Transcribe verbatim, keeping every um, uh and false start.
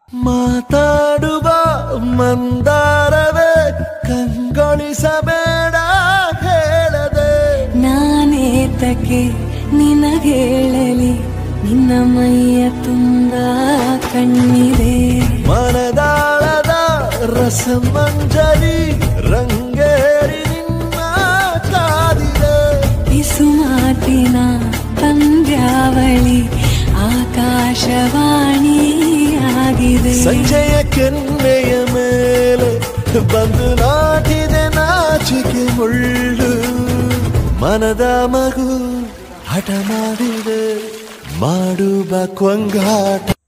ಮಾತಾಡುವ ಮಂದಾರವೇ ಕಂಗೊಳಿಸಬೇಡ ಹೇಳದೆ ನಾನೇತಕ್ಕೆ ನಿನಗೇಳಲಿ ನಿನ್ನ ಮೈಯ ತುಂಬ ಕಣ್ಣಿದೆ ಮನದಾಳದ ರಸಮಂಜರಿ ರಂಗೇರಿ ನಿನ್ನ ಕಾದಿದೆ ಬಿಸು ಮಾತಿನ ಪಂದ್ಯಾವಳಿ ಆಕಾಶವಾಣಿಯಾಗಿದೆ ಸಂಜೆಯ ಕೆನ್ನೆಯ ಮೇಲೆ ಬಂದು ನಾಟಿದೆ ನಾಚಿಕೆ ಮುಳ್ಳು ಮನದ ಮಗು ಹಠ ಮಾಡಿದೆ ಮಾಡುವ ಕೊಂಗಾಟ